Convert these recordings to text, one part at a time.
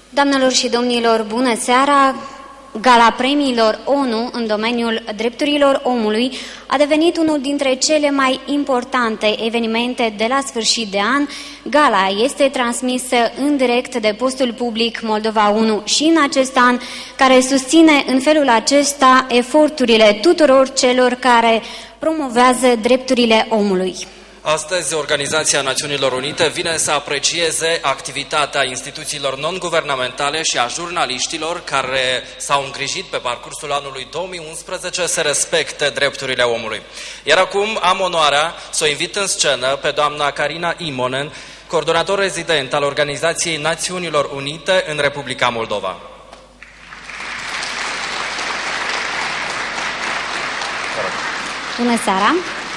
Doamnelor și domnilor, bună seara! Gala premiilor ONU în domeniul drepturilor omului a devenit unul dintre cele mai importante evenimente de la sfârșit de an. Gala este transmisă în direct de postul public Moldova 1 și în acest an, care susține în felul acesta eforturile tuturor celor care promovează drepturile omului. Astăzi, Organizația Națiunilor Unite vine să aprecieze activitatea instituțiilor non-guvernamentale și a jurnaliștilor care s-au îngrijit pe parcursul anului 2011 să respecte drepturile omului. Iar acum am onoarea să o invit în scenă pe doamna Carina Imonen, coordonator rezident al Organizației Națiunilor Unite în Republica Moldova. Bună seara!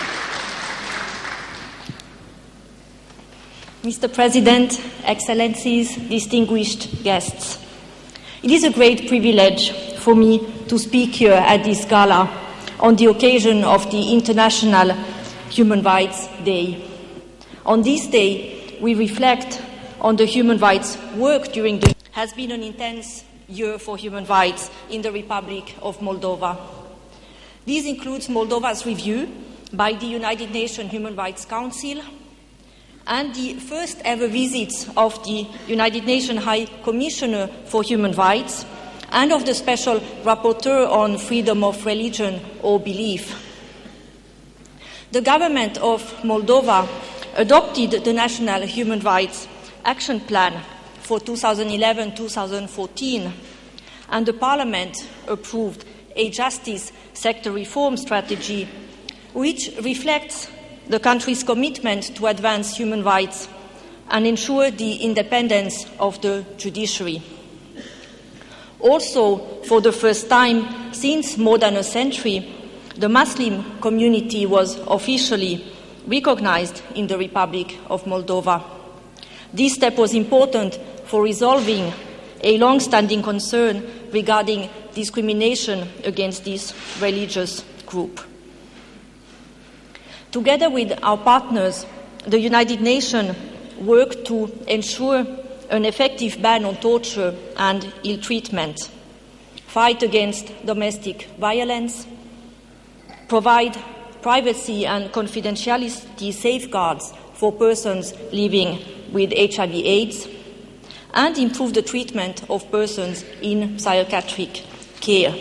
Mr. President, Excellencies, distinguished guests, it is a great privilege for me to speak here at this gala on the occasion of the International Human Rights Day. On this day, we reflect on the human rights work during the has been an intense year for human rights in the Republic of Moldova. This includes Moldova's review by the United Nations Human Rights Council and the first ever visits of the United Nations High Commissioner for Human Rights and of the Special Rapporteur on Freedom of Religion or Belief. The government of Moldova adopted the National Human Rights Action Plan for 2011-2014, and the Parliament approved a justice sector reform strategy which reflects the country's commitment to advance human rights and ensure the independence of the judiciary. Also, for the first time since more than a century, the Muslim community was officially recognized in the Republic of Moldova. This step was important for resolving a long-standing concern regarding discrimination against this religious group. Together with our partners, the United Nations work to ensure an effective ban on torture and ill treatment, fight against domestic violence, provide privacy and confidentiality safeguards for persons living with HIV/AIDS, and improve the treatment of persons in psychiatric care.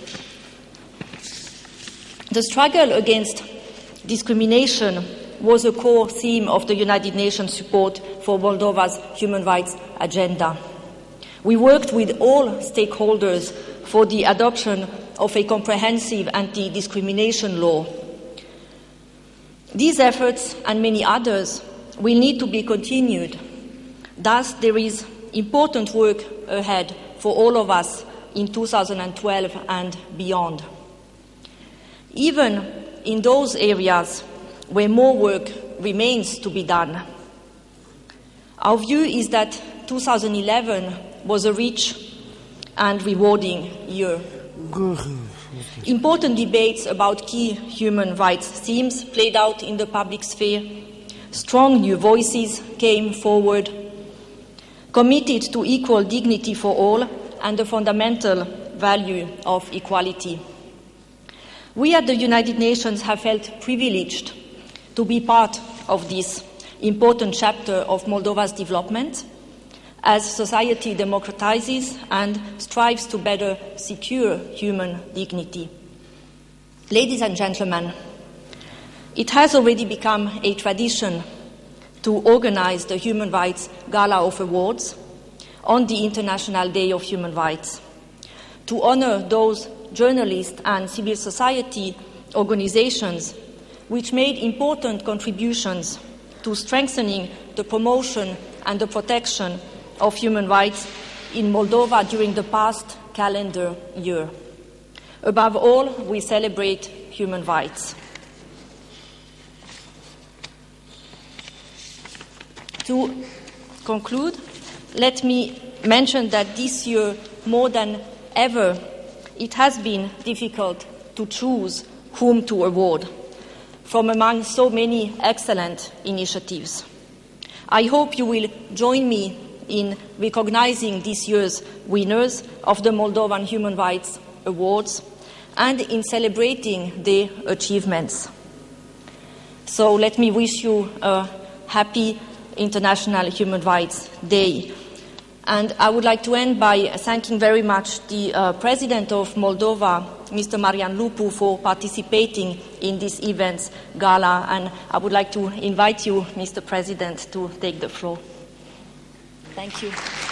The struggle against discrimination was a core theme of the United Nations support for Moldova's human rights agenda. We worked with all stakeholders for the adoption of a comprehensive anti-discrimination law. These efforts and many others will need to be continued. Thus, there is important work ahead for all of us in 2012 and beyond. Even in those areas where more work remains to be done, our view is that 2011 was a rich and rewarding year. Important debates about key human rights themes played out in the public sphere. Strong new voices came forward, committed to equal dignity for all and the fundamental value of equality. We at the United Nations have felt privileged to be part of this important chapter of Moldova's development as society democratizes and strives to better secure human dignity. Ladies and gentlemen, it has already become a tradition to organize the Human Rights Gala of Awards on the International Day of Human Rights, to honor those journalists and civil society organizations which made important contributions to strengthening the promotion and the protection of human rights in Moldova during the past calendar year. Above all, we celebrate human rights. To conclude, let me mention that this year, more than ever, it has been difficult to choose whom to award from among so many excellent initiatives. I hope you will join me in recognizing this year's winners of the Moldovan Human Rights Awards and in celebrating their achievements. So let me wish you a happy International Human Rights Day. And I would like to end by thanking very much the President of Moldova, Mr. Marian Lupu, for participating in this event's gala. And I would like to invite you, Mr. President, to take the floor. Thank you.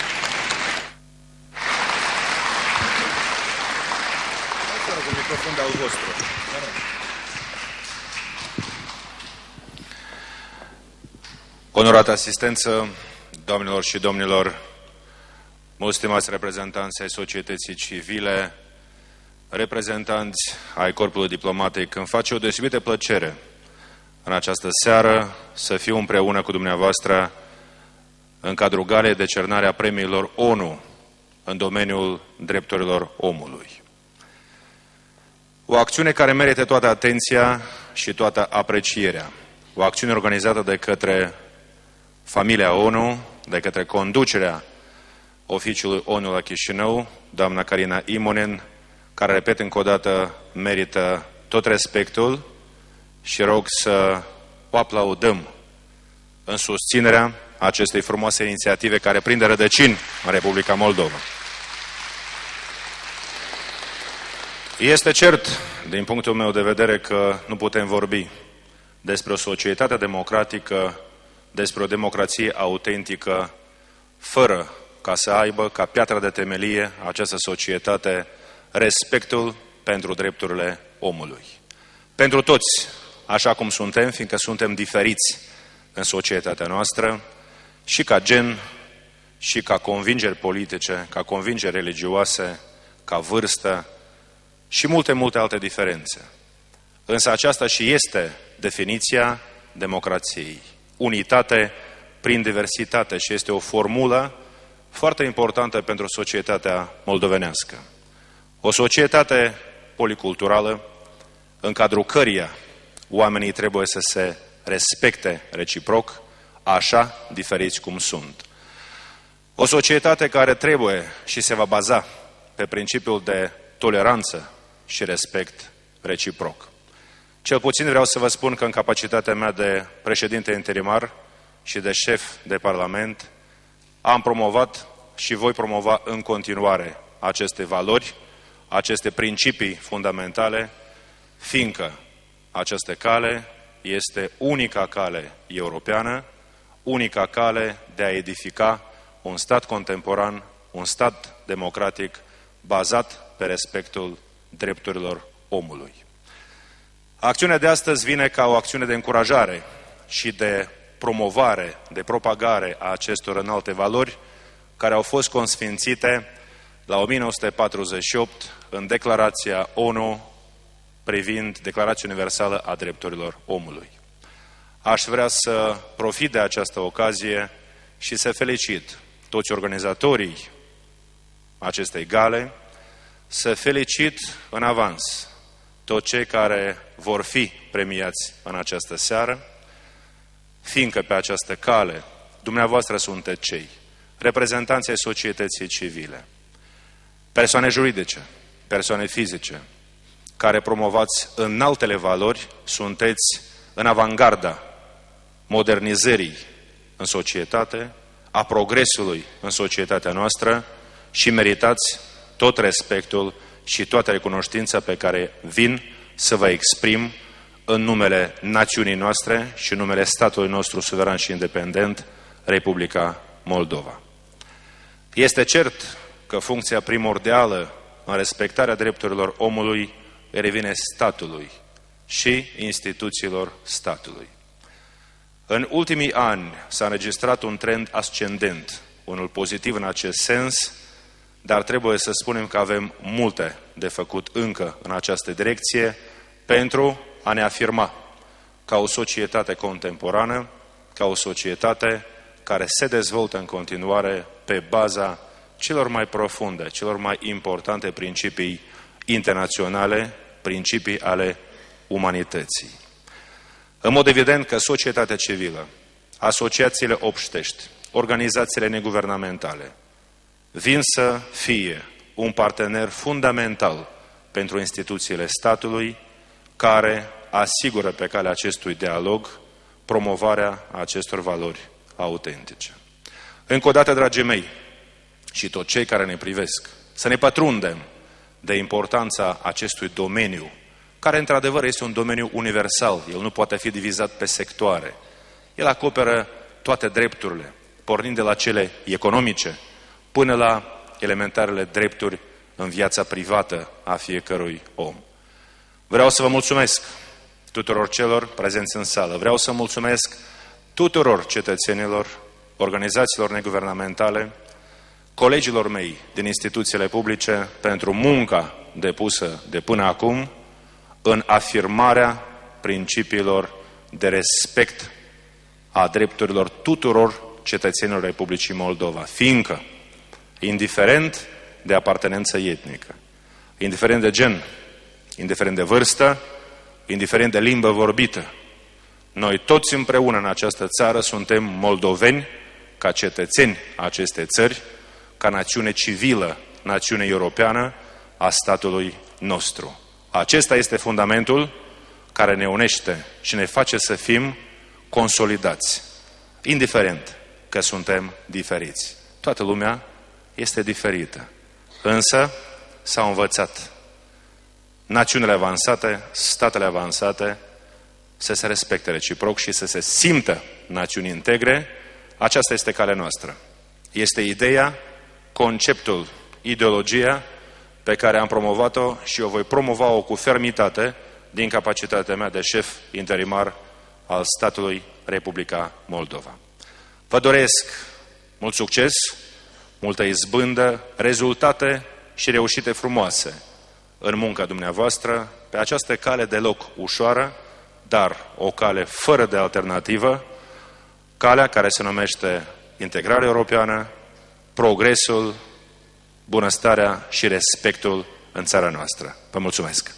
Onorată asistență, doamnelor și domnilor, stimați reprezentanți ai societății civile, reprezentanți ai corpului diplomatic, îmi face o deosebită plăcere în această seară să fiu împreună cu dumneavoastră în cadrul galei de cernare a premiilor ONU în domeniul drepturilor omului. O acțiune care merită toată atenția și toată aprecierea. O acțiune organizată de către familia ONU, de către conducerea oficiului ONU la Chișinău, doamna Carina Imonen, care, repet încă o dată, merită tot respectul și rog să o aplaudăm în susținerea acestei frumoase inițiative care prinde rădăcini în Republica Moldova. Este cert, din punctul meu de vedere, că nu putem vorbi despre o societate democratică, despre o democrație autentică, fără ca să aibă ca piatră de temelie această societate respectul pentru drepturile omului. Pentru toți, așa cum suntem, fiindcă suntem diferiți în societatea noastră, și ca gen, și ca convingeri politice, ca convingeri religioase, ca vârstă și multe, multe alte diferențe. Însă aceasta și este definiția democrației. Unitate prin diversitate și este o formulă foarte importantă pentru societatea moldovenească. O societate policulturală în cadrul căreia oamenii trebuie să se respecte reciproc, așa diferiți cum sunt. O societate care trebuie și se va baza pe principiul de toleranță și respect reciproc. Cel puțin vreau să vă spun că în capacitatea mea de președinte interimar și de șef de parlament am promovat și voi promova în continuare aceste valori, aceste principii fundamentale, fiindcă această cale este unica cale europeană, unica cale de a edifica un stat contemporan, un stat democratic bazat pe respectul drepturilor omului. Acțiunea de astăzi vine ca o acțiune de încurajare și de promovare, de propagare a acestor înalte valori care au fost consfințite la 1948 în Declarația ONU privind Declarația Universală a Drepturilor Omului. Aș vrea să profit de această ocazie și să felicit toți organizatorii acestei gale, să felicit în avans toți cei care vor fi premiați în această seară, fiindcă pe această cale dumneavoastră sunteți cei, reprezentanții ai societății civile, persoane juridice, persoane fizice, care promovați înaltele valori, sunteți în avangarda modernizării în societate, a progresului în societatea noastră și meritați tot respectul și toată recunoștința pe care vin să vă exprim în numele națiunii noastre și în numele statului nostru suveran și independent, Republica Moldova. Este cert că funcția primordială în respectarea drepturilor omului revine statului și instituțiilor statului. În ultimii ani s-a înregistrat un trend ascendent, unul pozitiv în acest sens, dar trebuie să spunem că avem multe de făcut încă în această direcție pentru a ne afirma ca o societate contemporană, ca o societate care se dezvoltă în continuare pe baza celor mai profunde, celor mai importante principii internaționale, principii ale umanității. În mod evident că societatea civilă, asociațiile obștești, organizațiile neguvernamentale vin să fie un partener fundamental pentru instituțiile statului care asigură pe calea acestui dialog promovarea acestor valori autentice. Încă o dată, dragii mei, și toți cei care ne privesc, să ne pătrundem de importanța acestui domeniu, care într-adevăr este un domeniu universal, el nu poate fi divizat pe sectoare. El acoperă toate drepturile, pornind de la cele economice până la elementarele drepturi în viața privată a fiecărui om. Vreau să vă mulțumesc tuturor celor prezenți în sală. Vreau să mulțumesc tuturor cetățenilor, organizațiilor neguvernamentale, colegilor mei din instituțiile publice pentru munca depusă de până acum în afirmarea principiilor de respect a drepturilor tuturor cetățenilor Republicii Moldova, fiindcă, indiferent de apartenență etnică, indiferent de gen, indiferent de vârstă, indiferent de limbă vorbită, noi toți împreună în această țară suntem moldoveni ca cetățeni acestei țări, ca națiune civilă, națiune europeană a statului nostru. Acesta este fundamentul care ne unește și ne face să fim consolidați, indiferent că suntem diferiți. Toată lumea este diferită, însă s-au învățat națiunile avansate, statele avansate, să se respecte reciproc și să se simtă națiuni integre. Aceasta este calea noastră. Este ideea, conceptul, ideologia pe care am promovat-o și o voi promova-o cu fermitate din capacitatea mea de șef interimar al statului Republica Moldova. Vă doresc mult succes, multă izbândă, rezultate și reușite frumoase în munca dumneavoastră, pe această cale deloc ușoară, dar o cale fără de alternativă, calea care se numește integrarea europeană, progresul, bunăstarea și respectul în țara noastră. Vă mulțumesc!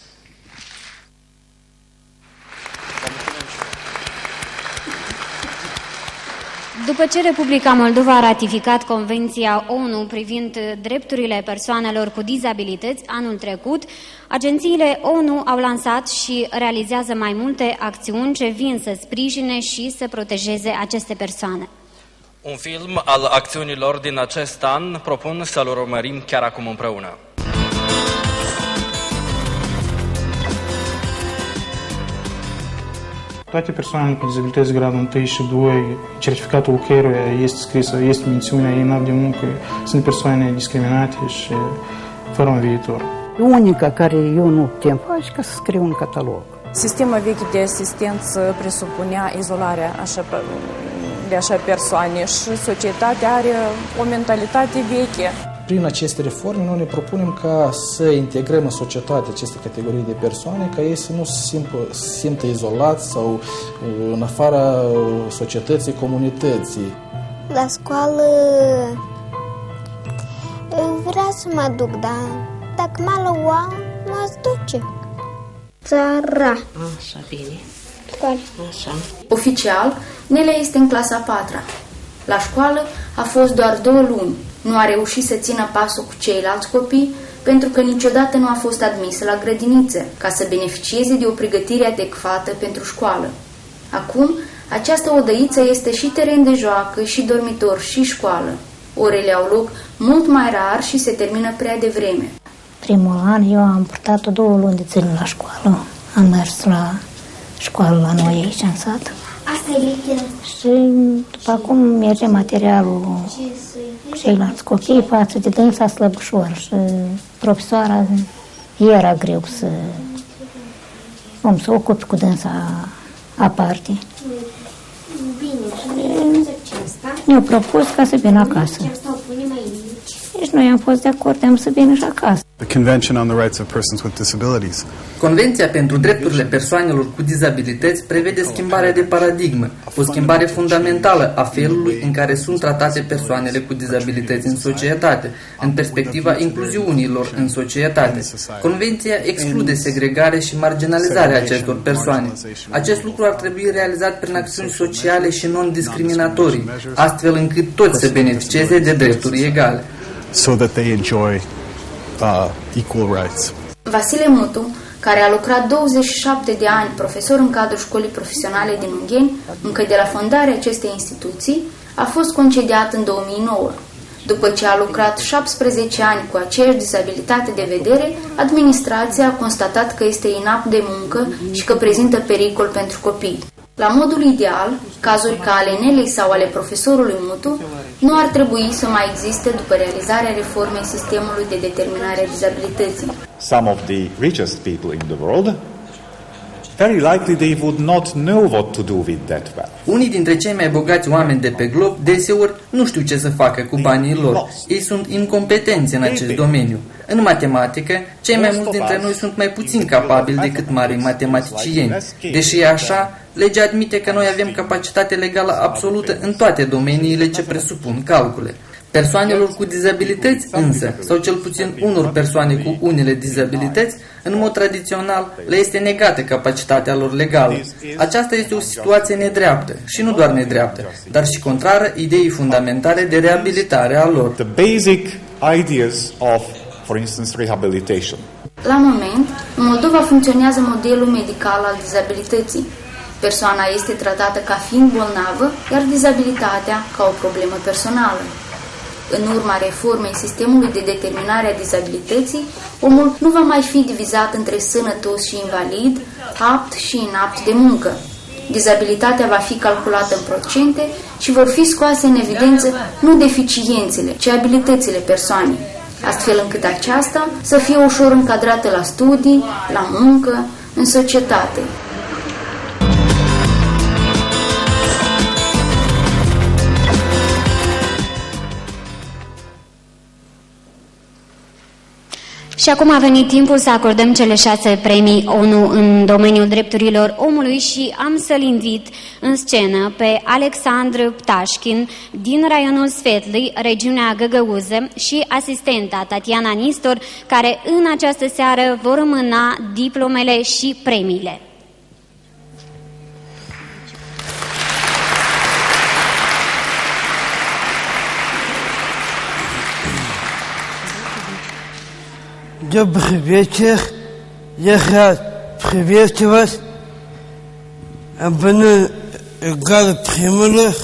După ce Republica Moldova a ratificat Convenția ONU privind drepturile persoanelor cu dizabilități anul trecut, agențiile ONU au lansat și realizează mai multe acțiuni ce vin să sprijine și să protejeze aceste persoane. Un film al acțiunilor din acest an propun să-l urmărim chiar acum împreună. Toate persoanele cu dizabilități gradul 1 și 2, certificatul căruia este scrisă, este mențiunea ei de muncă, sunt persoane discriminate și fără un viitor. Unica care eu nu putem face ca să scriu un catalog. Sistemul vechi de asistență presupunea izolarea de așa persoane și societatea are o mentalitate veche. Prin aceste reforme, noi ne propunem ca să integrăm în societate aceste categorii de persoane, ca ei să nu se simtă izolați sau în afara societății, comunității. La școală vreau să mă duc, dar dacă mă lua, mă duce. Țara. Așa, bine. Care? Așa. Oficial, Nelea este în clasa 4-a. La școală a fost doar 2 luni. Nu a reușit să țină pasul cu ceilalți copii pentru că niciodată nu a fost admisă la grădiniță ca să beneficieze de o pregătire adecvată pentru școală. Acum, această odăiță este și teren de joacă, și dormitor, și școală. Orele au loc mult mai rar și se termină prea devreme. Primul an eu am purtat-o 2 luni de zile la școală. Am mers la școală la noi aici în sat. Asta e lichidă. Și după acum merge materialul cu ceilalți copii față de dânsa slăbușor și profesoara era greu să ocupi cu dânsa aparte. Bine, și ne-au propus ca să vină acasă. Asta o punem aici. Deci noi am fost de acord, am să vină și acasă. The Convention on the Rights of Persons with Disabilities. Convenția pentru drepturile persoanelor cu dizabilități prevede schimbarea de paradigmă, o schimbare fundamentală a felului în care sunt tratate persoanele cu dizabilități în societate, în perspectiva incluziunilor în societate. Convenția exclude segregarea și marginalizarea acestor persoane. Acest lucru ar trebui realizat prin acțiuni sociale și non-discriminatorii, astfel încât toți să beneficieze de drepturi egale. So that they enjoy equal rights. Vasile Mutu, care a lucrat 27 de ani profesor în cadrul școlii profesionale din Ungheni, încă de la fondarea acestei instituții, a fost concediat în 2009. După ce a lucrat 17 ani cu aceeași dizabilitate de vedere, administrația a constatat că este inapt de muncă și că prezintă pericol pentru copii. La modul ideal, cazuri ca ale Nelei sau ale profesorului Mutu nu ar trebui să mai existe după realizarea reformei sistemului de determinare a dizabilității. Some of the richest people in the world, very likely they would not know what to do with that wealth. Unii dintre cei mai bogați oameni de pe glob deseori nu știu ce să facă cu banii lor. Ei sunt incompetenți în acest domeniu. În matematică, cei mai mulți dintre noi sunt mai puțin capabili decât mari matematicieni. Deși e așa, legea admite că noi avem capacitate legală absolută în toate domeniile ce presupun calcule. Persoanelor cu dizabilități însă, sau cel puțin unor persoane cu unele dizabilități, în mod tradițional, le este negată capacitatea lor legală. Aceasta este o situație nedreaptă și nu doar nedreaptă, dar și contrară ideii fundamentale de reabilitare a lor. The basic ideas of, for instance, rehabilitation. La moment, în Moldova funcționează modelul medical al dizabilității. Persoana este tratată ca fiind bolnavă, iar dizabilitatea ca o problemă personală. În urma reformei sistemului de determinare a dizabilității, omul nu va mai fi divizat între sănătos și invalid, apt și inapt de muncă. Dizabilitatea va fi calculată în procente și vor fi scoase în evidență nu deficiențele, ci abilitățile persoanei, astfel încât aceasta să fie ușor încadrată la studii, la muncă, în societate. Și acum a venit timpul să acordăm cele 6 premii ONU în domeniul drepturilor omului și am să-l invit în scenă pe Alexandru Ptașkin din raionul Svetli, regiunea Găgăuză, și asistenta Tatiana Nistor, care în această seară vor mâna diplomele și premiile. Добрый вечер. Я рад приветствовать абонент Гала Примулах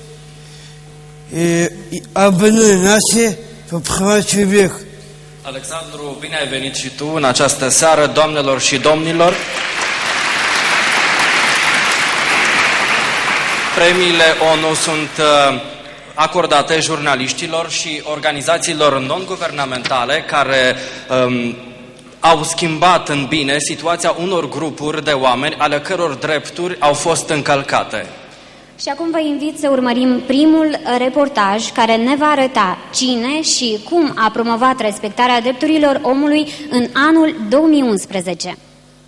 и абонент нашей по правам человека. Alexandru, bine ai venit și tu în această seară, doamnelor și domnilor. Premiile ONU sunt acordate jurnaliștilor și organizațiilor non-guvernamentale care au schimbat în bine situația unor grupuri de oameni ale căror drepturi au fost încălcate. Și acum vă invit să urmărim primul reportaj care ne va arăta cine și cum a promovat respectarea drepturilor omului în anul 2011.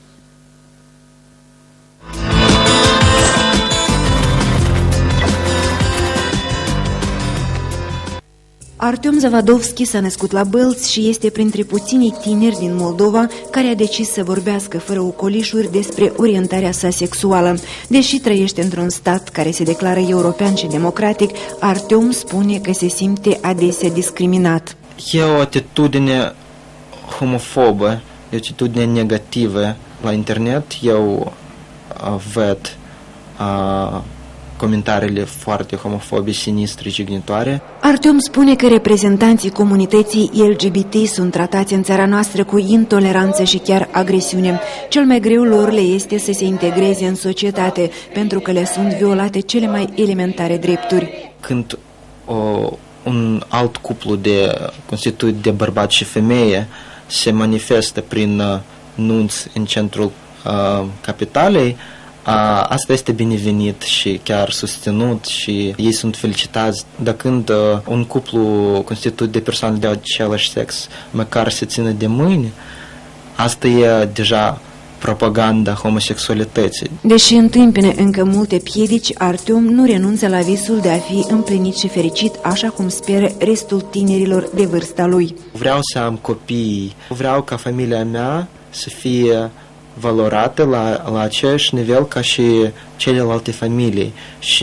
Artem Zavadovski s-a născut la Bălți și este printre puținii tineri din Moldova care a decis să vorbească fără ocolișuri despre orientarea sa sexuală. Deși trăiește într-un stat care se declară european și democratic, Artem spune că se simte adesea discriminat. E o atitudine homofobă, e o atitudine negativă la internet. Eu văd comentariile foarte homofobe, sinistre, jignitoare. Artem spune că reprezentanții comunității LGBT sunt tratați în țara noastră cu intoleranță și chiar agresiune. Cel mai greu lor le este să se integreze în societate, pentru că le sunt violate cele mai elementare drepturi. Când un alt cuplu constituit de bărbat și femeie se manifestă prin nunți în centrul capitalei, Asta este binevenit și chiar susținut și ei sunt felicitați. De când un cuplu constituit de persoane de același sex măcar se ține de mâini, asta e deja propaganda homosexualității. Deși întâmpină încă multe piedici, Artyom nu renunță la visul de a fi împlinit și fericit, așa cum speră restul tinerilor de vârsta lui. Vreau să am copii, vreau ca familia mea să fie valorată la același nivel ca și celelalte familii și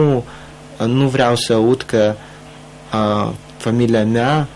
nu vreau să aud că familia mea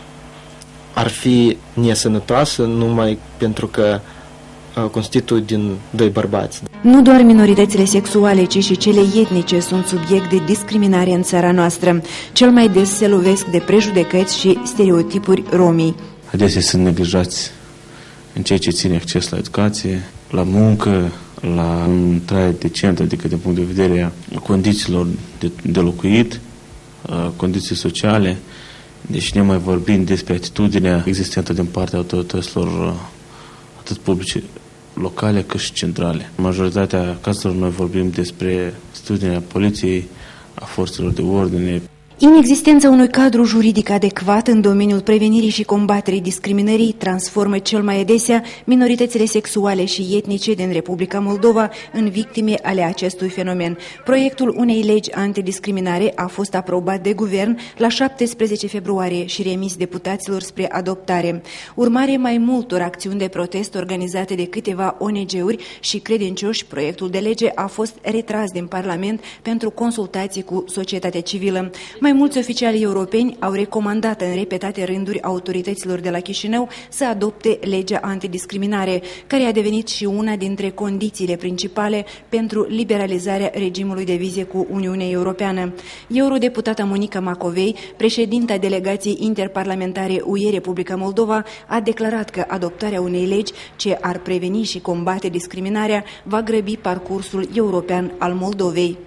ar fi nesănătoasă numai pentru că constituie din doi bărbați. Nu doar minoritățile sexuale, ci și cele etnice sunt subiect de discriminare în țara noastră. Cel mai des se lovesc de prejudecăți și stereotipuri romii. Adesea sunt neglijați în ceea ce ține acces la educație, la muncă, la un trai decent, adică din punct de vedere a condițiilor de locuit, condiții sociale, deci ne mai vorbim despre atitudinea existentă din partea autorităților atât publice locale cât și centrale. În majoritatea cazurilor noi vorbim despre atitudinea poliției, a forțelor de ordine. Inexistența unui cadru juridic adecvat în domeniul prevenirii și combaterii discriminării transformă cel mai adesea minoritățile sexuale și etnice din Republica Moldova în victime ale acestui fenomen. Proiectul unei legi antidiscriminare a fost aprobat de guvern la 17 februarie și remis deputaților spre adoptare. Urmare mai multor acțiuni de protest organizate de câteva ONG-uri și credincioși, proiectul de lege a fost retras din Parlament pentru consultații cu societatea civilă. Mai mulți oficiali europeni au recomandat în repetate rânduri autorităților de la Chișinău să adopte legea antidiscriminare, care a devenit și una dintre condițiile principale pentru liberalizarea regimului de vize cu Uniunea Europeană. Eurodeputata Monica Macovei, președinta delegației interparlamentare UE Republica Moldova, a declarat că adoptarea unei legi ce ar preveni și combate discriminarea va grăbi parcursul european al Moldovei.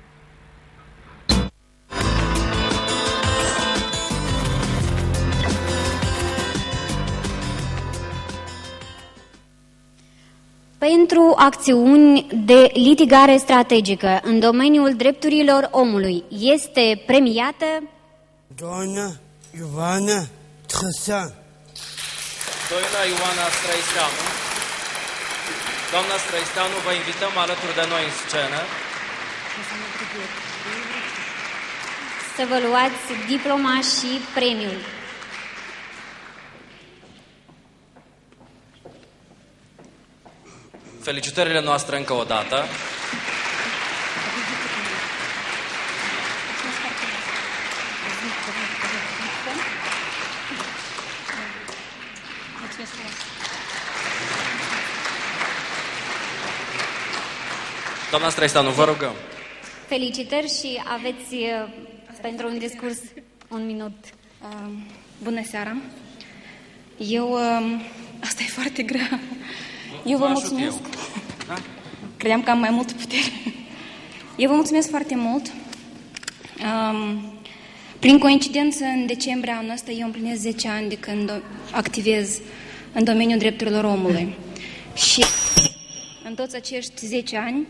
Pentru acțiuni de litigare strategică în domeniul drepturilor omului este premiată doamna Ioana Trăsean. Doamna Ioana Străisteanu. Doamna Străisteanu, vă invităm alături de noi în scenă. Să vă luați diploma și premiul. Felicitările noastre încă o dată. Doamna Străisteanu, vă rugăm. Felicitări și aveți pentru un discurs un minut. Bună seara. Asta e foarte grea. Eu vă mulțumesc. Da? Credeam că am mai multă putere. Eu vă mulțumesc foarte mult. Prin coincidență, în decembrie anul ăsta, eu împlinesc 10 ani de când activez în domeniul drepturilor omului. Și în toți acești 10 ani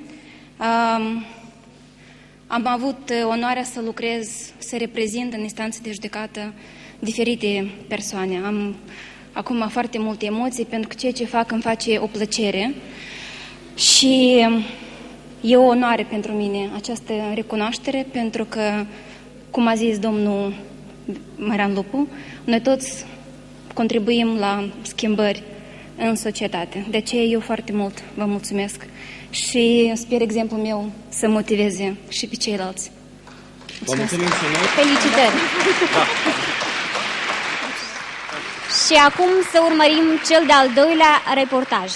am avut onoarea să lucrez, să reprezint în instanțe de judecată diferite persoane. Am acum foarte multe emoții, pentru că ceea ce fac îmi face o plăcere și e o onoare pentru mine această recunoaștere, pentru că, cum a zis domnul Marian Lupu, noi toți contribuim la schimbări în societate. De aceea eu foarte mult vă mulțumesc și sper exemplul meu să motiveze și pe ceilalți. Mulțumesc. Felicitări! Da. Și acum să urmărim cel de-al doilea reportaj.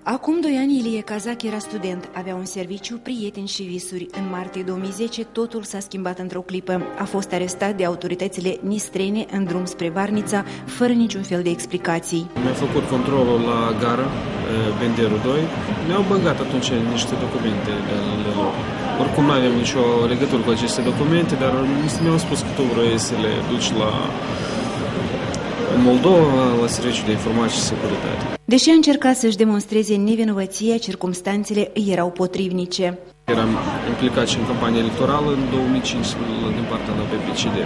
Acum 2 ani Ilie Kazak era student, avea un serviciu, prieteni și visuri. În martie 2010 totul s-a schimbat într-o clipă. A fost arestat de autoritățile nistrene în drum spre Varnița, fără niciun fel de explicații. Mi-a făcut controlul la gară, Benderu 2. Mi-au băgat atunci niște documente ale lor. Oricum nu aveam nicio legătură cu aceste documente, dar mi-au spus că tu vrei să le duci în Moldova, la Serviciul de Informații și Securitate. Deși a încercat să-și demonstreze nevinovăția, circumstanțele îi erau potrivnice. Eram implicat și în campania electorală în 2005 din partea la PPCD.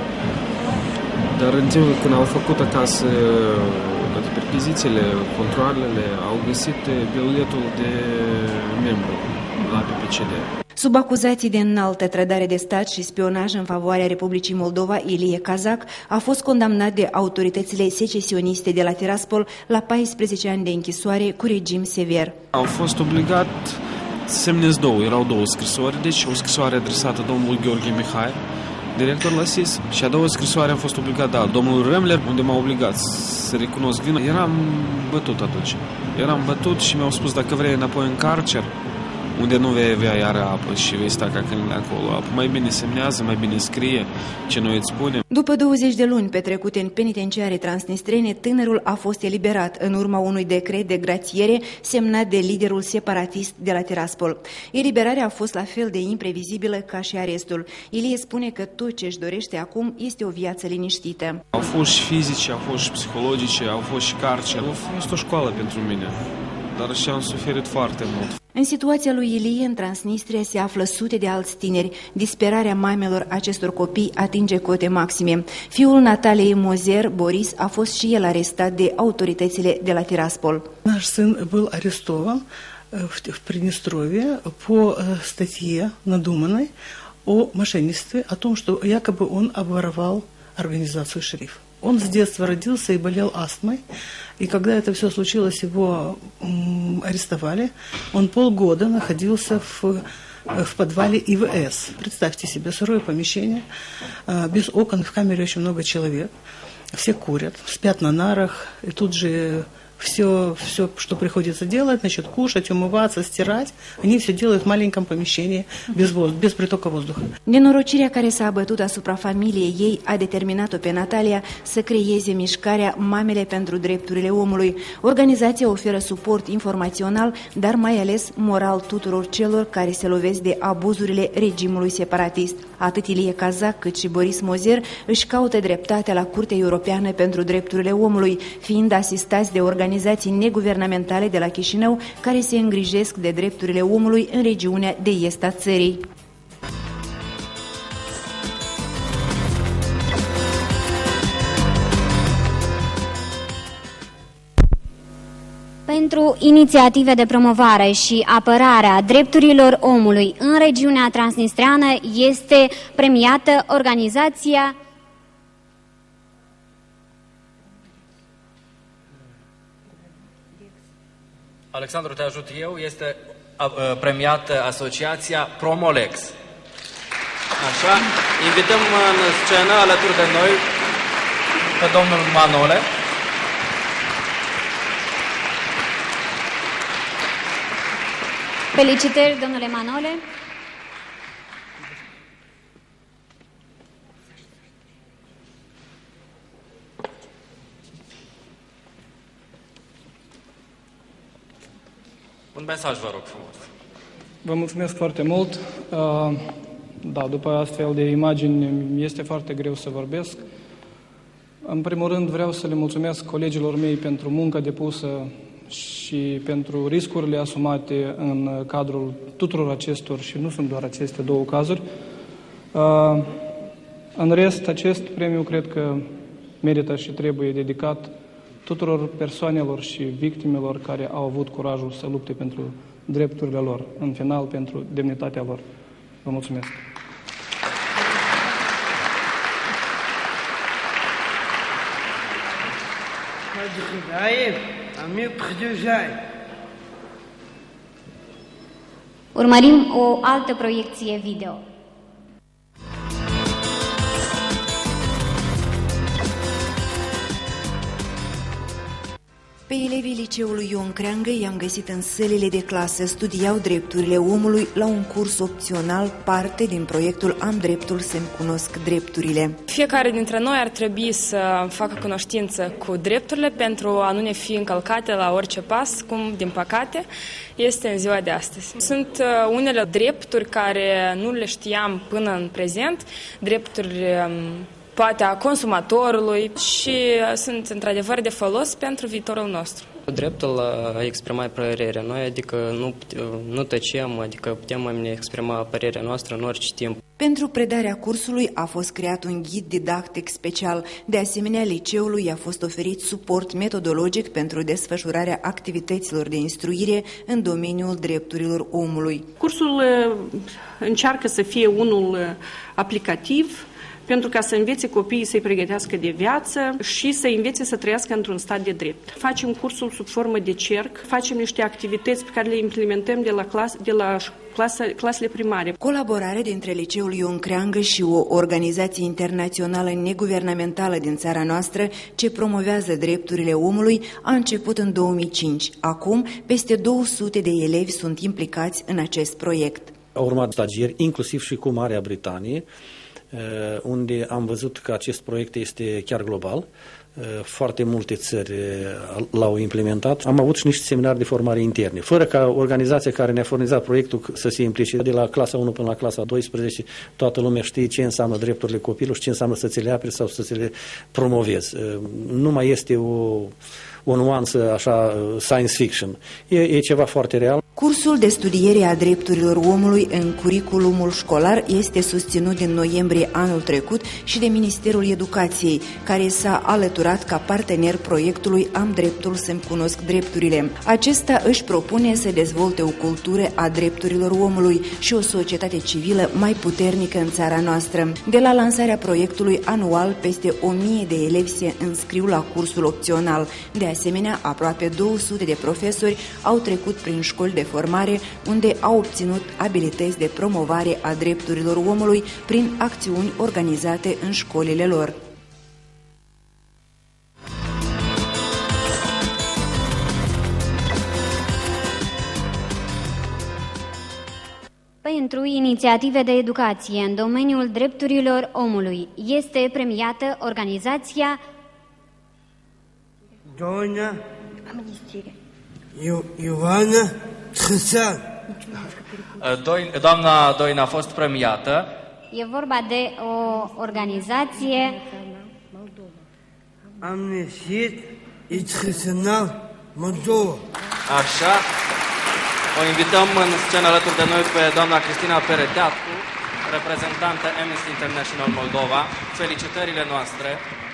Dar în timp când au făcut acasă toate perchizițiile, controalele, au găsit biletul de membru la PPCD. Sub acuzații de înaltă trădare de stat și spionaj în favoarea Republicii Moldova, Ilie Kazak a fost condamnat de autoritățile secesioniste de la Tiraspol la 14 ani de închisoare cu regim sever. Am fost obligat să semnez erau două scrisori, deci o scrisoare adresată domnului Gheorghe Mihai, director la SIS, și a doua scrisoare am fost obligat domnul Remler, unde m-a obligat să recunosc vina. Eram bătut atunci. Eram bătut și mi-au spus dacă vrei înapoi în carcer, unde nu vei avea iară apă și vei sta ca câine acolo apă. Mai bine semnează, mai bine scrie ce noi îți spunem. După 20 de luni petrecute în penitenciare transnistrene, tânărul a fost eliberat în urma unui decret de grațiere semnat de liderul separatist de la Tiraspol. Eliberarea a fost la fel de imprevizibilă ca și arestul. Ilie spune că tot ce își dorește acum este o viață liniștită. Au fost și fizice, au fost și psihologice, au fost și carcer. A fost o școală pentru mine, dar și am suferit foarte mult. În situația lui Ilie, în Transnistria, se află sute de alți tineri. Disperarea mamelor acestor copii atinge cote maxime. Fiul Nataliei Mozer, Boris, a fost și el arestat de autoritățile de la Tiraspol. Наш сын был арестован в Приднестровье по статье надуманной о мошенничестве, о том, что якобы он обворовал организацию «Шериф». Он с детства родился и болел астмой, и когда это все случилось, его арестовали. Он полгода находился в подвале ИВС. Представьте себе, сырое помещение, без окон, в камере очень много человек. Все курят, спят на нарах, и тут же все, что приходится делать, значит, кушать, умываться, стирать, они все делают в маленьком помещении, без притока воздуха. Nenorocirea care s-a abătut asupra familiei ei a determinat-o pe Natalia să creeze mișcarea Mamele pentru Drepturile Omului. Organizația oferă suport informațional, dar mai ales moral tuturor celor care se lovesc de abuzurile regimului separatist. Atât Ilie Kazak cât și Boris Mozer își caută dreptatea la Curtea Europeană pentru Drepturile Omului, fiind asistați de organizații neguvernamentale de la Chișinău care se îngrijesc de drepturile omului în regiunea de est a țării. Pentru inițiative de promovare și apărare a drepturilor omului în regiunea transnistreană este premiată organizația Alexandru, te ajut eu, este premiată asociația Promolex. Așa, invităm în scenă alături de noi pe domnul Manole. Felicitări, domnule Manole. Un mesaj, vă rog frumos. Vă mulțumesc foarte mult. Da, după astfel de imagini este foarte greu să vorbesc. În primul rând vreau să le mulțumesc colegilor mei pentru munca depusă și pentru riscurile asumate în cadrul tuturor acestor, și nu sunt doar aceste două cazuri. În rest, acest premiu cred că merită și trebuie dedicat tuturor persoanelor și victimelor care au avut curajul să lupte pentru drepturile lor, în final pentru demnitatea lor. Vă mulțumesc! Urmărim o altă proiecție video. Pe elevii liceului Ion Creangă i-am găsit în sălile de clasă, studiau drepturile omului la un curs opțional, parte din proiectul Am dreptul să-mi cunosc drepturile. Fiecare dintre noi ar trebui să facă cunoștință cu drepturile pentru a nu ne fi încălcate la orice pas, cum din păcate este în ziua de astăzi. Sunt unele drepturi care nu le știam până în prezent, drepturi poate a consumatorului și sunt într-adevăr de folos pentru viitorul nostru. Dreptul a exprima părerea noi, adică nu tăcem, adică putem ne exprima părerea noastră în orice timp. Pentru predarea cursului a fost creat un ghid didactic special. De asemenea, liceului a fost oferit suport metodologic pentru desfășurarea activităților de instruire în domeniul drepturilor omului. Cursul încearcă să fie unul aplicativ, pentru ca să învețe copiii să-i pregătească de viață și să învețe să trăiască într-un stat de drept. Facem cursul sub formă de cerc, facem niște activități pe care le implementăm de la clasele primare. Colaborare dintre Liceul Ion Creangă și o organizație internațională neguvernamentală din țara noastră ce promovează drepturile omului a început în 2005. Acum, peste 200 de elevi sunt implicați în acest proiect. Au urmat stagieri, inclusiv și cu Marea Britanie, unde am văzut că acest proiect este chiar global. Foarte multe țări l-au implementat. Am avut și niște seminarii de formare interne. Fără ca organizația care ne-a furnizat proiectul să se implice de la clasa 1 până la clasa 12, toată lumea știe ce înseamnă drepturile copilului și ce înseamnă să ți le aperi sau să ți le promovezi. Nu mai este o nuanță așa science fiction. E ceva foarte real. Cursul de studiere a drepturilor omului în curiculumul școlar este susținut din noiembrie anul trecut și de Ministerul Educației, care s-a alăturat ca partener proiectului Am dreptul să-mi cunosc drepturile. Acesta își propune să dezvolte o cultură a drepturilor omului și o societate civilă mai puternică în țara noastră. De la lansarea proiectului anual, peste 1000 de elevi se înscriu la cursul opțional. De asemenea, aproape 200 de profesori au trecut prin școli de formare, unde au obținut abilități de promovare a drepturilor omului prin acțiuni organizate în școlile lor. Pentru inițiative de educație în domeniul drepturilor omului este premiată organizația Ioana Trățan. Doamna Doina a fost premiată. E vorba de o organizație Amnesty International Moldova. Așa. O invităm în scenă alături de noi pe doamna Cristina Pereteatu, reprezentantă Amnesty International Moldova. Felicitările noastre.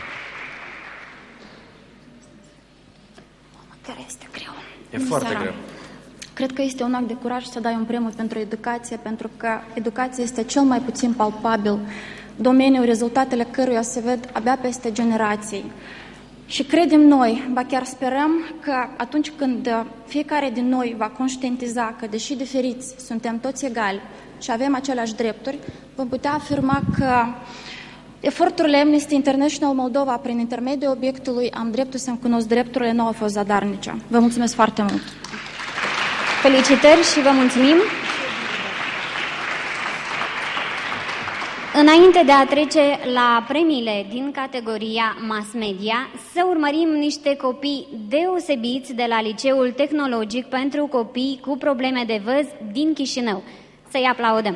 Care este greu. E foarte greu. Cred că este un act de curaj să dai un premiu pentru educație, pentru că educația este cel mai puțin palpabil domeniu, rezultatele căruia se ved abia peste generații. Și credem noi, ba chiar sperăm că atunci când fiecare din noi va conștientiza că, deși diferiți, suntem toți egali și avem aceleași drepturi, vom putea afirma că eforturile Amnesty International Moldova, prin intermediul obiectului Am dreptul să-mi cunosc drepturile, nu au fost zadarnice. Vă mulțumesc foarte mult! Felicitări și vă mulțumim! Înainte de a trece la premiile din categoria mass media, să urmărim niște copii deosebiți de la Liceul Tehnologic pentru copii cu probleme de văz din Chișinău. Să-i aplaudăm!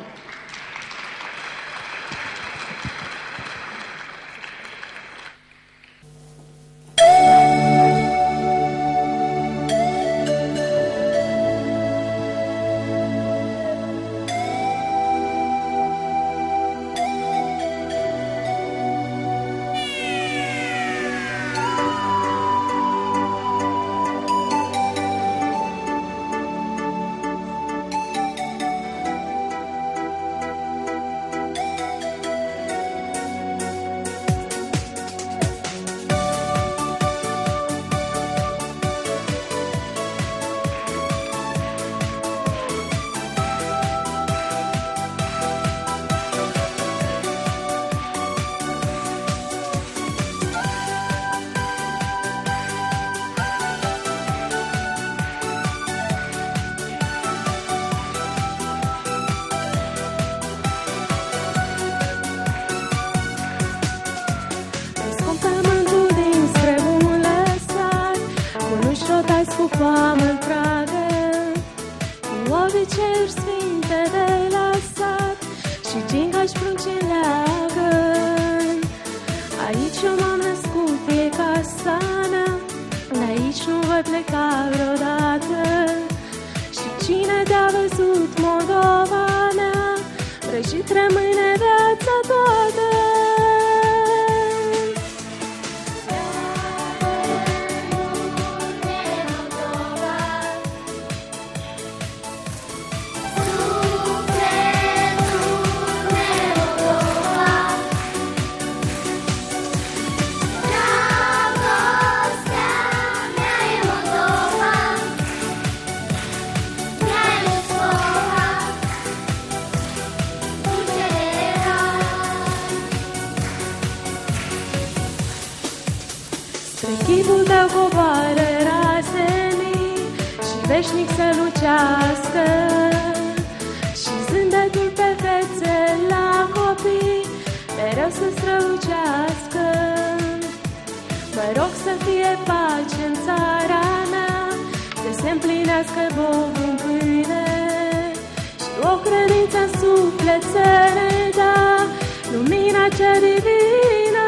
lași prunci leagă. Aici eu m-am născut, e casa mea, de aici nu voi pleca vreodată. Și cine te-a văzut, Moldova mea, rășit rămâne viața toată. Chipul tău coboară razenii și veșnic să lucească, și zâmbetul pe fețe la copii mereu să strălucească. Mă rog să fie pace în țara mea, să se împlinească Bogul în pâine și o credință în suflet să ne da lumina cea divină.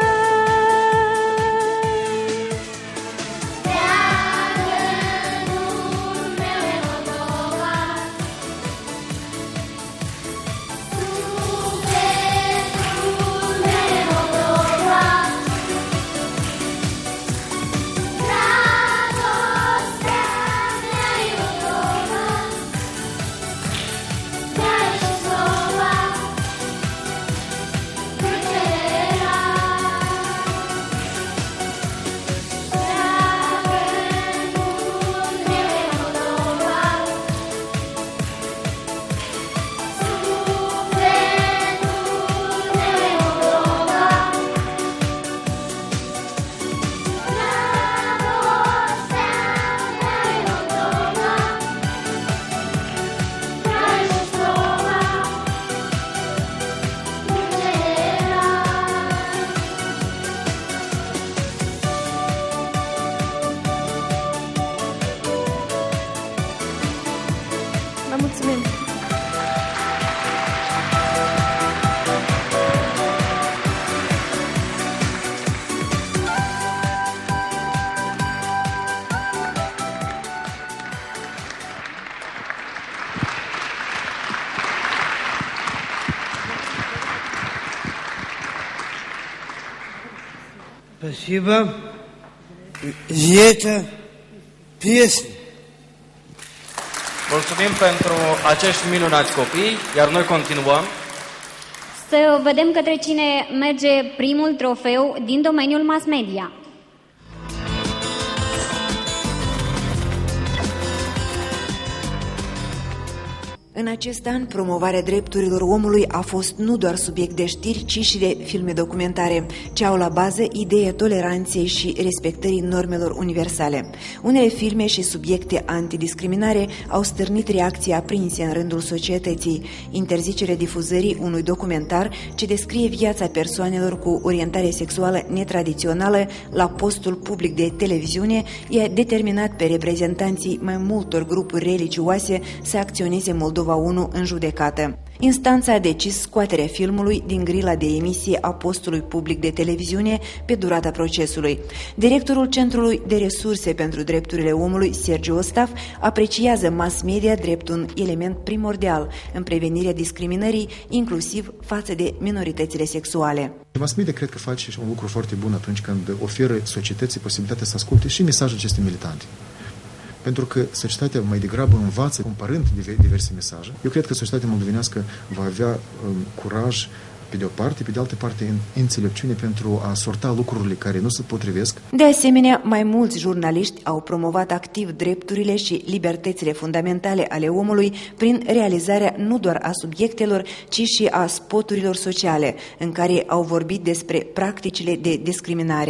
Mulțumim! Спасибо за это песню. Mulțumim pentru acești minunați copii, iar noi continuăm. Să vedem către cine merge primul trofeu din domeniul mass media. În acest an, promovarea drepturilor omului a fost nu doar subiect de știri, ci și de filme documentare, ce au la bază ideea toleranței și respectării normelor universale. Unele filme și subiecte antidiscriminare au stârnit reacții aprinse în rândul societății. Interzicerea difuzării unui documentar ce descrie viața persoanelor cu orientare sexuală netradițională la postul public de televiziune i-a determinat pe reprezentanții mai multor grupuri religioase să acționeze Moldova 1 în judecată. Instanța a decis scoaterea filmului din grila de emisie a postului public de televiziune pe durata procesului. Directorul Centrului de Resurse pentru Drepturile Omului, Sergiu Ostaf, apreciază mass media drept un element primordial în prevenirea discriminării, inclusiv față de minoritățile sexuale. Mass media cred că face un lucru foarte bun atunci când oferă societății posibilitatea să asculte și mesajele acestei militante. Pentru că societatea mai degrabă învață comparând diverse mesaje. Eu cred că societatea moldovenească va avea curaj pe de o parte, pe de altă parte înțelepciune pentru a sorta lucrurile care nu se potrivesc. De asemenea, mai mulți jurnaliști au promovat activ drepturile și libertățile fundamentale ale omului prin realizarea nu doar a subiectelor, ci și a spoturilor sociale, în care au vorbit despre practicile de discriminare.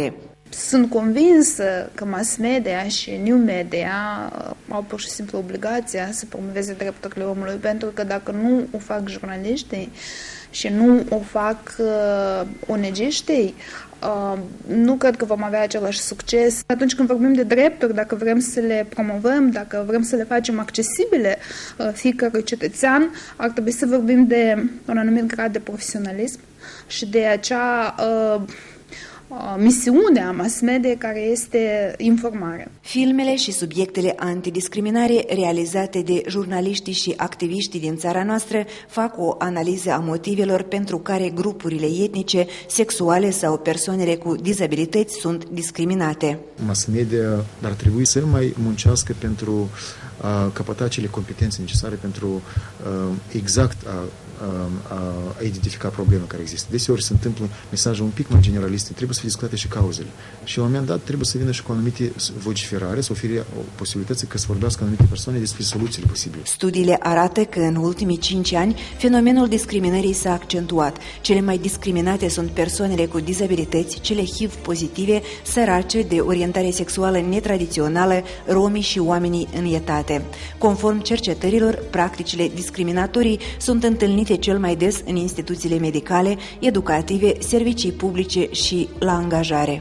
Sunt convinsă că mass media și new media au pur și simplu obligația să promoveze drepturile omului, pentru că dacă nu o fac jurnaliștii și nu o fac ONG-știi, nu cred că vom avea același succes. Atunci când vorbim de drepturi, dacă vrem să le promovăm, dacă vrem să le facem accesibile fiecărui cetățean, ar trebui să vorbim de un anumit grad de profesionalism și de acea misiunea mass media care este informarea. Filmele și subiectele antidiscriminare realizate de jurnaliștii și activiștii din țara noastră fac o analiză a motivelor pentru care grupurile etnice, sexuale sau persoanele cu dizabilități sunt discriminate. Mass media ar trebui să mai muncească pentru a căpăta acele competențe necesare pentru exact a identifica probleme care există. Deseori se întâmplă mesaje un pic mai generaliste, trebuie să fie discutate și cauzele. Și la un moment dat trebuie să vină și cu anumite vociferare, să ofere o posibilitate că să vorbească anumite persoane despre soluțiile posibile. Studiile arată că în ultimii 5 ani fenomenul discriminării s-a accentuat. Cele mai discriminate sunt persoanele cu dizabilități, cele HIV pozitive, sărace, de orientare sexuală netradițională, romii și oamenii în etate. Conform cercetărilor, practicile discriminatorii sunt întâlnite cel mai des în instituțiile medicale, educative, servicii publice și la angajare.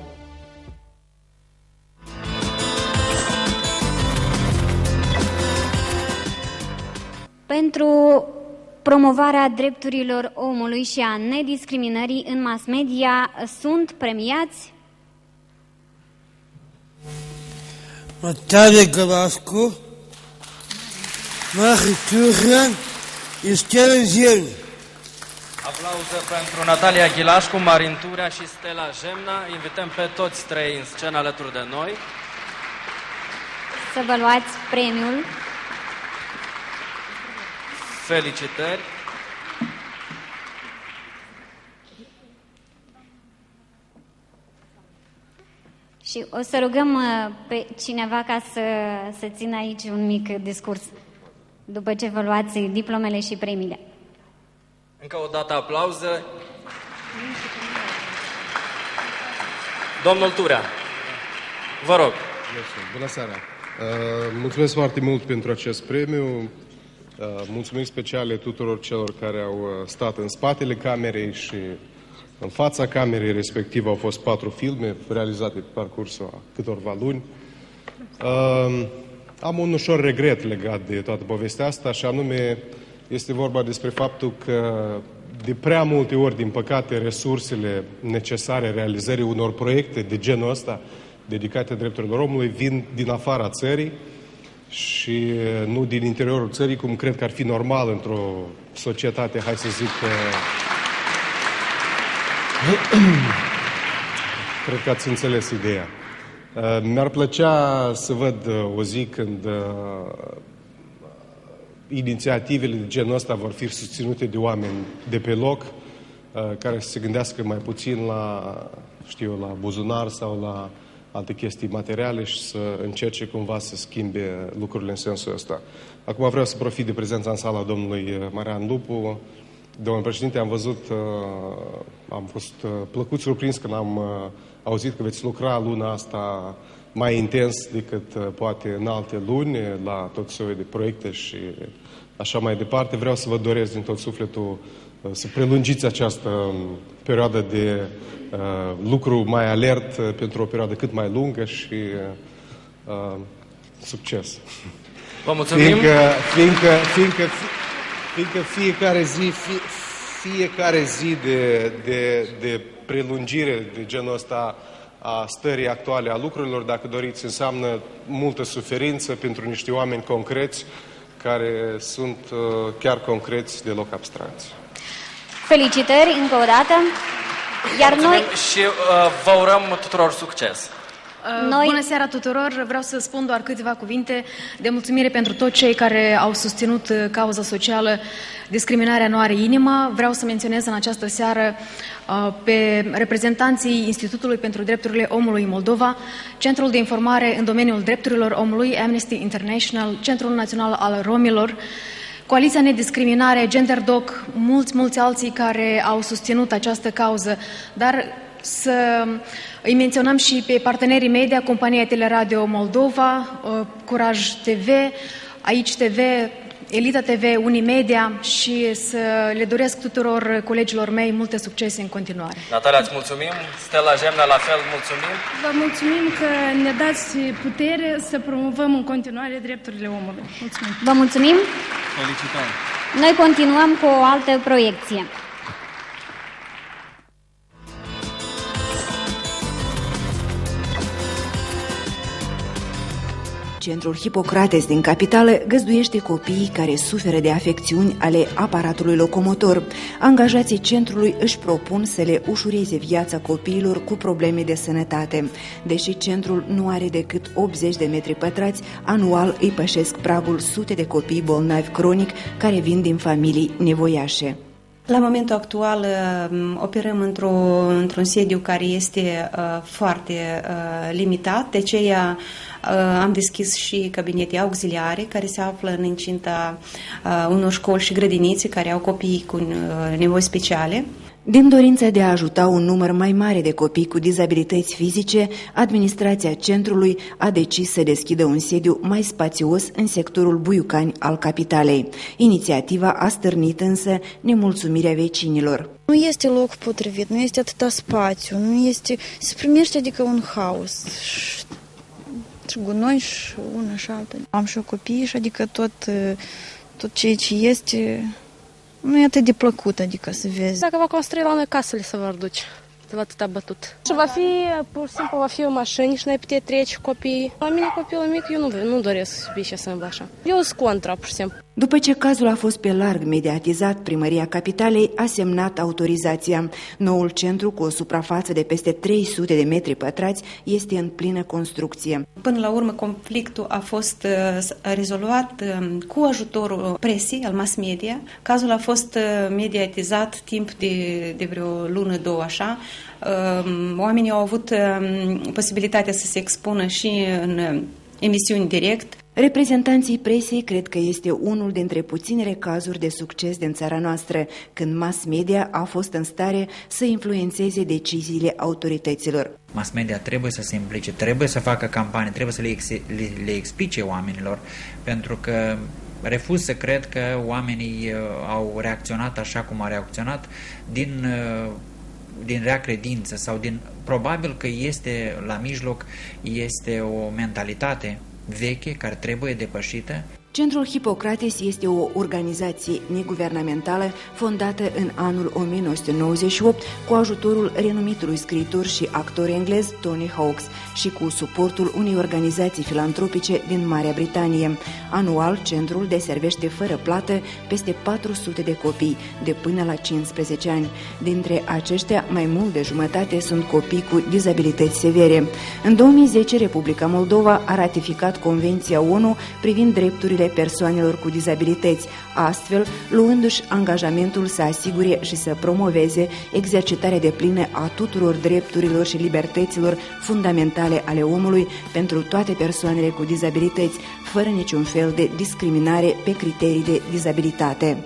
Pentru promovarea drepturilor omului și a nediscriminării în mass media sunt premiați Natalia Galascu, Mari Turhan și Stella Zemna. Aplauze pentru Natalia Ghilașcu, Marin Turea și Stella Zemna. Invităm pe toți trei în scenă alături de noi. Să vă luați premiul. Felicitări! Și o să rugăm pe cineva ca să țină aici un mic discurs după ce vă luați diplomele și premiile. Încă o dată aplauze. Domnul Turea, vă rog. Bună seara! Mulțumesc foarte mult pentru acest premiu. Mulțumesc speciale tuturor celor care au stat în spatele camerei și în fața camerei, respectiv au fost 4 filme realizate pe parcursul a câtorva luni. Am un ușor regret legat de toată povestea asta, și anume este vorba despre faptul că de prea multe ori, din păcate, resursele necesare realizării unor proiecte de genul ăsta dedicate drepturilor omului vin din afara țării și nu din interiorul țării, cum cred că ar fi normal într-o societate, hai să zic, cred că ați înțeles ideea. Mi-ar plăcea să văd o zi când inițiativele de genul ăsta vor fi susținute de oameni de pe loc, care să se gândească mai puțin la, la buzunar sau la alte chestii materiale și să încerce cumva să schimbe lucrurile în sensul ăsta. Acum vreau să profit de prezența în sala domnului Marian Lupu. Domnul președinte, am văzut, am fost plăcut surprins când am auzit că veți lucra luna asta mai intens decât poate în alte luni la tot soiul de proiecte și așa mai departe. Vreau să vă doresc din tot sufletul să prelungiți această perioadă de lucru mai alert pentru o perioadă cât mai lungă și succes. Vă mulțumim! Fiindcă fiecare zi de prelungire de genul ăsta a stării actuale a lucrurilor, dacă doriți, înseamnă multă suferință pentru niște oameni concreți care sunt chiar concreți, deloc abstracți. Felicitări încă o dată. Iar noi... Și vă urăm tuturor succes. Bună seara tuturor! Vreau să spun doar câteva cuvinte de mulțumire pentru toți cei care au susținut cauza socială Discriminarea nu are inimă. Vreau să menționez în această seară pe reprezentanții Institutului pentru Drepturile Omului Moldova, Centrul de Informare în domeniul drepturilor omului, Amnesty International, Centrul Național al Romilor, Coaliția Nediscriminare, GenderDoc, mulți alții care au susținut această cauză, dar să îi menționăm și pe partenerii media, Compania Teleradio Moldova, Curaj TV, Aici TV, Elita TV, Unimedia și să le doresc tuturor colegilor mei multe succese în continuare. Natalia, îți mulțumim. Stella Gemnea, la fel, mulțumim. Vă mulțumim că ne dați putere să promovăm în continuare drepturile omului. Mulțumim. Vă mulțumim. Felicitări. Noi continuăm cu o altă proiecție. Centrul Hipocrates din capitală găzduiește copiii care suferă de afecțiuni ale aparatului locomotor. Angajații centrului își propun să le ușureze viața copiilor cu probleme de sănătate. Deși centrul nu are decât 80 de metri pătrați, anual îi pășesc pragul sute de copii bolnavi cronic care vin din familii nevoiașe. La momentul actual operăm într-un sediu care este foarte limitat, de aceea am deschis și cabinete auxiliare care se află în incinta unor școli și grădinițe care au copii cu nevoi speciale. Din dorința de a ajuta un număr mai mare de copii cu dizabilități fizice, administrația centrului a decis să deschidă un sediu mai spațios în sectorul Buiucani al capitalei. Inițiativa a stârnit însă nemulțumirea vecinilor. Nu este loc potrivit, nu este atâta spațiu, nu este, se primește adică un haos. Și gunoi și una și alta. Am și o copii și adică tot ceea ce este nu e atât de plăcut, adică să vezi. Dacă va construi la noi casele să vă duci, de la atâta bătut. Și va fi, pur și simplu, va fi o mașină și n-ai putea trece copiii. La mine copilul mic, eu nu doresc să fie și să învăț așa. Eu sunt contra, pur și simplu. După ce cazul a fost pe larg mediatizat, Primăria Capitalei a semnat autorizația. Noul centru, cu o suprafață de peste 300 de metri pătrați, este în plină construcție. Până la urmă, conflictul a fost rezolvat cu ajutorul presei, al mass media. Cazul a fost mediatizat timp de vreo lună, două, așa. Oamenii au avut posibilitatea să se expună și în emisiuni direct. Reprezentanții presei cred că este unul dintre puținele cazuri de succes din țara noastră, când mass media a fost în stare să influențeze deciziile autorităților. Mass media trebuie să se implice, trebuie să facă campanii, trebuie să le explice oamenilor, pentru că refuz să cred că oamenii au reacționat așa cum au reacționat din rea credință sau probabil că este la mijloc, este o mentalitate veche care trebuie depășită. Centrul Hipocrates este o organizație neguvernamentală fondată în anul 1998 cu ajutorul renumitului scriitor și actor englez Tony Hawks și cu suportul unei organizații filantropice din Marea Britanie. Anual, centrul deservește fără plată peste 400 de copii de până la 15 ani. Dintre aceștia, mai mult de jumătate sunt copii cu dizabilități severe. În 2010, Republica Moldova a ratificat Convenția ONU privind drepturile persoanelor cu dizabilități, astfel luându-și angajamentul să asigure și să promoveze exercitarea deplină a tuturor drepturilor și libertăților fundamentale ale omului pentru toate persoanele cu dizabilități, fără niciun fel de discriminare pe criterii de dizabilitate.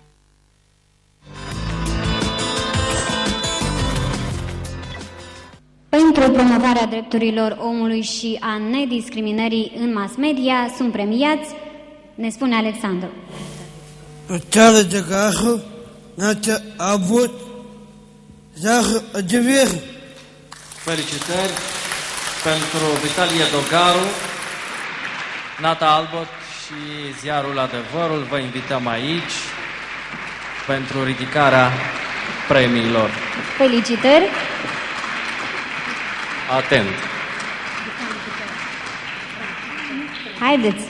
Pentru promovarea drepturilor omului și a nediscriminării în mass media sunt premiați, ne spune Alexandru. Tale de carro, Natea Abot, Zahă Adever. Felicitări pentru Vitalie Dogaru, Nata Albot și ziarul Adevărul. Vă invităm aici pentru ridicarea premiilor. Felicitări! Atent! Haideți!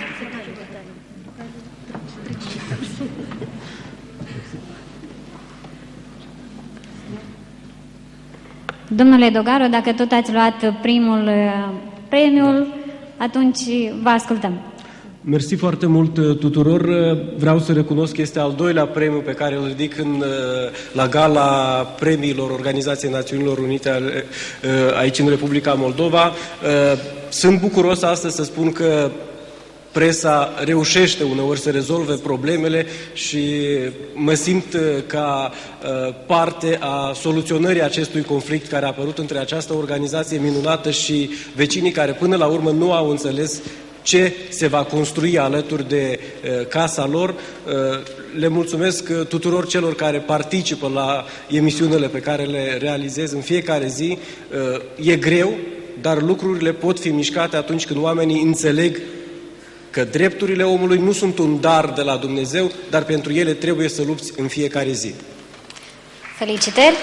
Domnule Dogaru, dacă tot ați luat primul premiul, atunci vă ascultăm. Mersi foarte mult tuturor. Vreau să recunosc că este al doilea premiu pe care îl ridic la gala premiilor Organizației Națiunilor Unite aici în Republica Moldova. Sunt bucuros astăzi să spun că presa reușește uneori să rezolve problemele și mă simt ca parte a soluționării acestui conflict care a apărut între această organizație minunată și vecinii care până la urmă nu au înțeles ce se va construi alături de casa lor. Le mulțumesc tuturor celor care participă la emisiunile pe care le realizez în fiecare zi. E greu, dar lucrurile pot fi mișcate atunci când oamenii înțeleg că drepturile omului nu sunt un dar de la Dumnezeu, dar pentru ele trebuie să lupți în fiecare zi. Felicitări!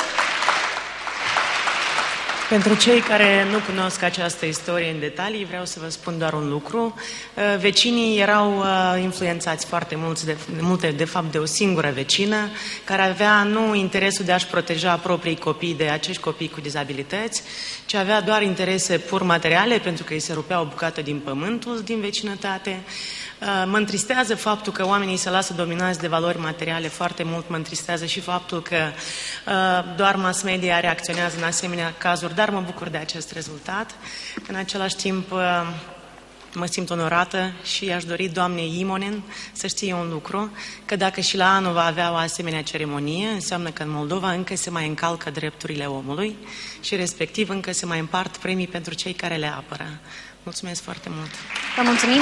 Pentru cei care nu cunosc această istorie în detalii, vreau să vă spun doar un lucru. Vecinii erau influențați foarte multe, de fapt, de o singură vecină, care avea nu interesul de a-și proteja proprii copii de acești copii cu dizabilități, ci avea doar interese pur materiale, pentru că îi se rupea o bucată din pământul din vecinătate. Mă întristează faptul că oamenii se lasă dominați de valori materiale foarte mult, mă întristează și faptul că doar mass media reacționează în asemenea cazuri, dar mă bucur de acest rezultat. În același timp mă simt onorată și aș dori doamnei Imonen să știe un lucru, că dacă și la anul va avea o asemenea ceremonie, înseamnă că în Moldova încă se mai încalcă drepturile omului și respectiv încă se mai împart premii pentru cei care le apără. Mulțumesc foarte mult! Vă mulțumim!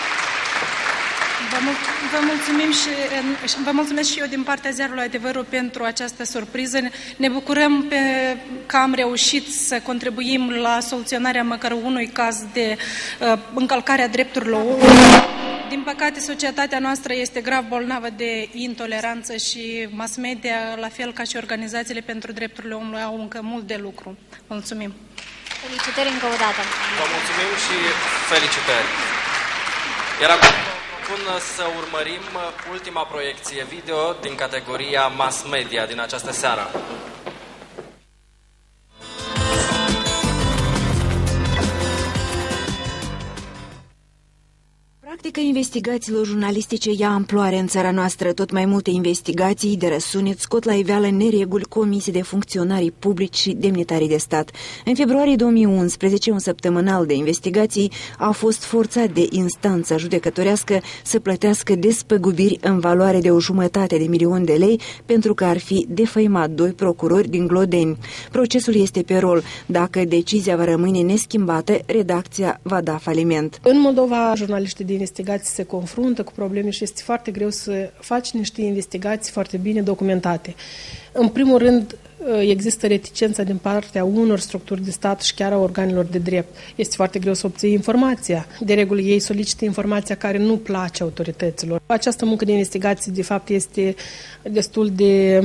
Vă mulțumesc și eu din partea ziarului Adevărul pentru această surpriză. Ne bucurăm că am reușit să contribuim la soluționarea măcar unui caz de încălcare a drepturilor omului. Din păcate, societatea noastră este grav bolnavă de intoleranță și mass media, la fel ca și organizațiile pentru drepturile omului, au încă mult de lucru. Mulțumim! Felicitări încă o dată! Vă mulțumim și felicitări! Propun să urmărim ultima proiecție video din categoria mass media din această seară. Practica investigațiilor jurnalistice ia amploare în țara noastră. Tot mai multe investigații de răsunet scot la iveală nereguli comise de funcționarii publici și demnitarii de stat. În februarie 2011, un săptămânal de investigații a fost forțat de instanța judecătorească să plătească despăgubiri în valoare de 1,5 milion de lei pentru că ar fi defăimat 2 procurori din Glodeni. Procesul este pe rol. Dacă decizia va rămâne neschimbată, redacția va da faliment. În Moldova, jurnaliștii de investigații se confruntă cu probleme și este foarte greu să faci niște investigații foarte bine documentate. În primul rând, există reticența din partea unor structuri de stat și chiar a organelor de drept. Este foarte greu să obții informația. De regulă, ei solicită informația care nu place autorităților. Această muncă de investigații, de fapt, este destul de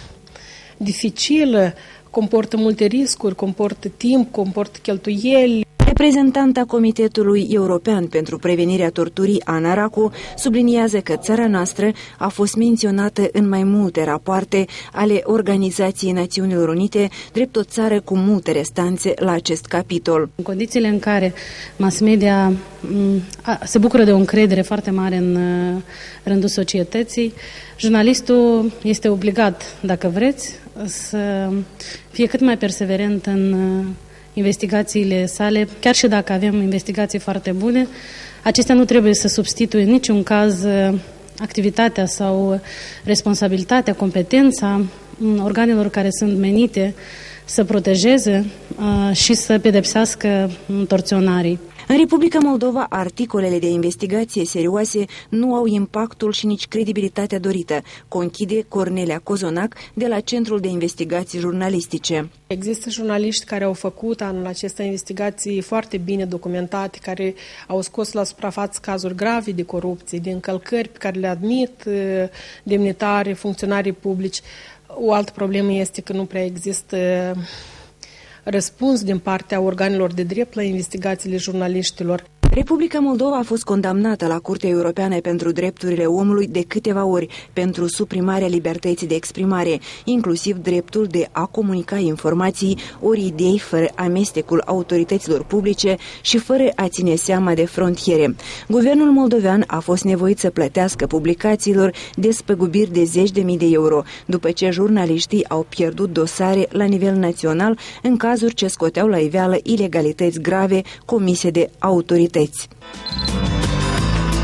dificilă, comportă multe riscuri, comportă timp, comportă cheltuieli. Reprezentanta Comitetului European pentru Prevenirea Torturii, Ana Racu, subliniază că țara noastră a fost menționată în mai multe rapoarte ale Organizației Națiunilor Unite, drept o țară cu multe restanțe la acest capitol. În condițiile în care mass media se bucură de o încredere foarte mare în rândul societății, jurnalistul este obligat, dacă vreți, să fie cât mai perseverent în investigațiile sale, chiar și dacă avem investigații foarte bune, acestea nu trebuie să substituie în niciun caz activitatea sau responsabilitatea, competența organelor care sunt menite să protejeze și să pedepsească torționarii. În Republica Moldova, articolele de investigație serioase nu au impactul și nici credibilitatea dorită, conchide Cornelia Cozonac de la Centrul de Investigații Jurnalistice. Există jurnaliști care au făcut anul acesta investigații foarte bine documentate, care au scos la suprafață cazuri grave de corupție, de încălcări pe care le admit demnitari, funcționarii publici. O altă problemă este că nu prea există răspuns din partea organelor de drept la investigațiile jurnaliștilor. Republica Moldova a fost condamnată la Curtea Europeană pentru Drepturile Omului de câteva ori pentru suprimarea libertății de exprimare, inclusiv dreptul de a comunica informații ori idei fără amestecul autorităților publice și fără a ține seama de frontiere. Guvernul moldovean a fost nevoit să plătească publicațiilor despăgubiri de 10.000 de euro, după ce jurnaliștii au pierdut dosare la nivel național în cazuri ce scoteau la iveală ilegalități grave comise de autorități.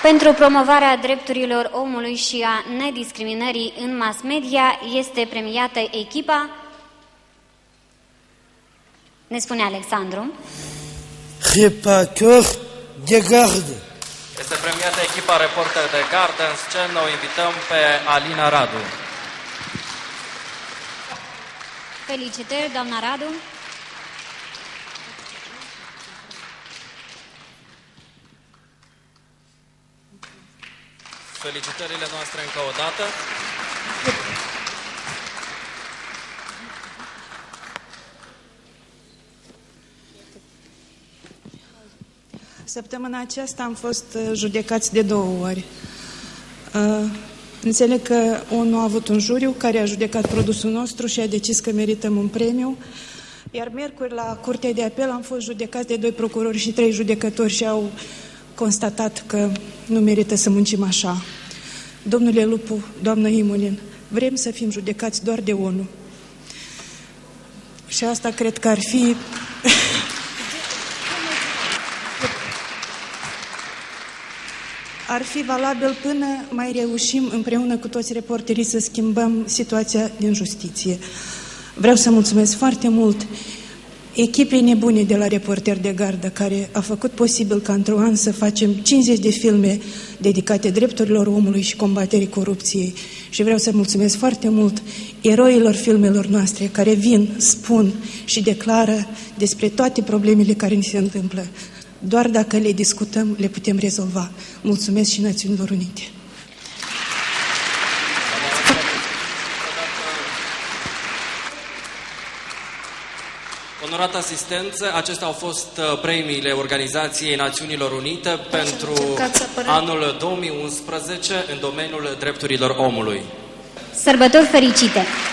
Pentru promovarea drepturilor omului și a nediscriminării în mass media este premiată echipa, ne spune Alexandru. Reporter de gardă. Este premiată echipa Reporter de gardă. În scenă o invităm pe Alina Radu. Felicitări, doamna Radu. Felicitările noastre încă o dată. Săptămâna aceasta am fost judecați de 2 ori. Înțeleg că ONU a avut un juriu care a judecat produsul nostru și a decis că merităm un premiu, iar miercuri la Curtea de Apel am fost judecați de 2 procurori și 3 judecători și au constatat că nu merită să muncim așa. Domnule Lupu, doamnă Imulin, vrem să fim judecați doar de ONU. Și asta cred că ar fi... ar fi valabil până mai reușim împreună cu toți reporterii să schimbăm situația din justiție. Vreau să mulțumesc foarte mult echipei nebune de la Reporter de Gardă, care a făcut posibil ca într-un an să facem 50 de filme dedicate drepturilor omului și combaterii corupției. Și vreau să mulțumesc foarte mult eroilor filmelor noastre care vin, spun și declară despre toate problemele care ni se întâmplă. Doar dacă le discutăm, le putem rezolva. Mulțumesc și Națiunilor Unite. Onorată asistență, acestea au fost premiile Organizației Națiunilor Unite pentru anul 2011 în domeniul drepturilor omului. Sărbători fericite!